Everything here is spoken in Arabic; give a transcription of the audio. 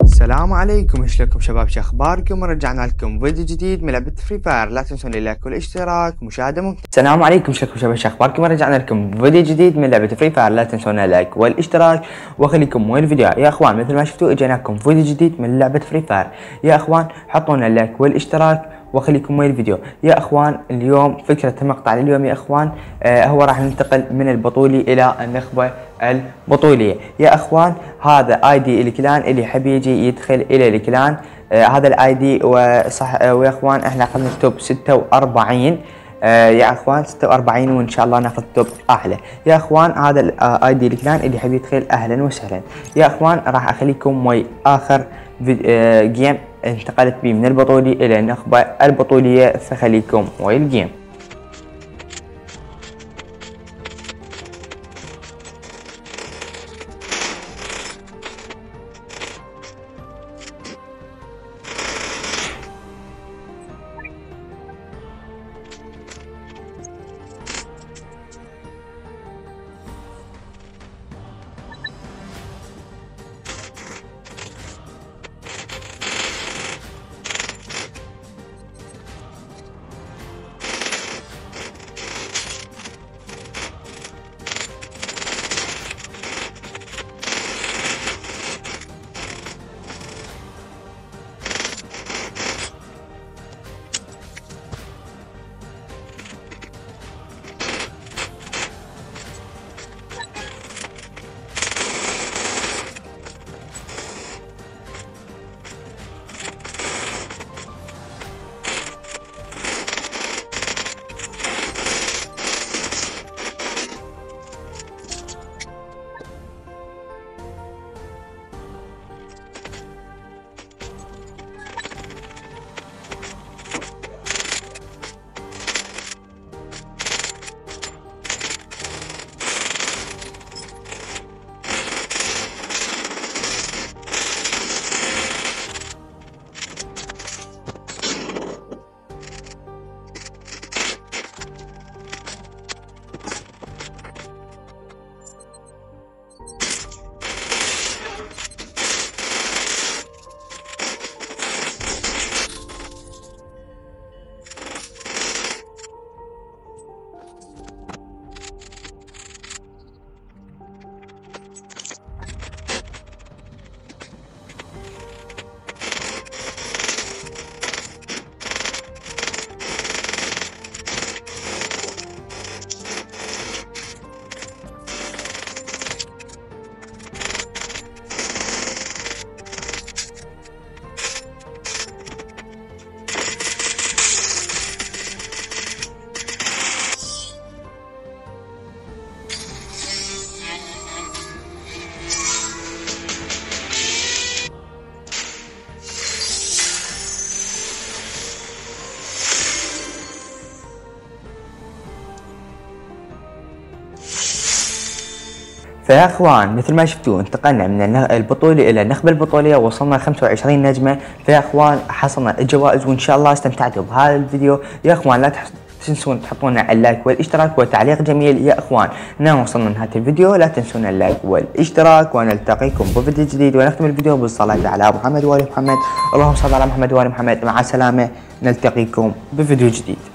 السلام عليكم، ايش لكم شباب؟ شو اخباركم؟ رجعنا لكم فيديو جديد من لعبة فري فاير. لا تنسون اللايك والاشتراك، مشاهدة ممتعة. السلام عليكم، ايش لكم شباب؟ شو اخباركم؟ رجعنا لكم فيديو جديد من لعبة فري فاير. لا تنسون اللايك والاشتراك وخليكم وين الفيديو يا اخوان. مثل ما شفتوا اجيناكم فيديو جديد من لعبة فري فاير يا اخوان. حطونا اللايك والاشتراك وخليكم وين الفيديو يا اخوان. اليوم فكرة المقطع اليوم يا اخوان هو راح ننتقل من البطولي الى النخبة البطولية يا اخوان. هذا اي دي الكلان اللي يحب يجي يدخل الى الكلان. هذا الاي دي وصح ويا اخوان احنا اخذنا التوب 46 يا اخوان 46، وان شاء الله ناخذ توب اعلى يا اخوان. هذا الاي دي الكلان اللي يحب يدخل اهلا وسهلا يا اخوان. راح اخليكم ويا اخر جيم انتقلت بي من البطولي الى النخبة البطولية، فخليكم ويا الجيم. فيا اخوان مثل ما شفتوا انتقلنا من البطولة الى النخبة البطولية، وصلنا 25 نجمة. فيا اخوان حصلنا الجوائز، وان شاء الله استمتعتوا بهذا الفيديو يا اخوان. لا تنسون تحطونا اللايك والاشتراك وتعليق جميل يا اخوان. وصلنا لنهاية الفيديو. لا تنسون اللايك والاشتراك، ونلتقيكم بفيديو جديد، ونختم الفيديو بالصلاة على محمد وآل محمد. اللهم صل على محمد وآل محمد. مع السلامة، نلتقيكم بفيديو جديد.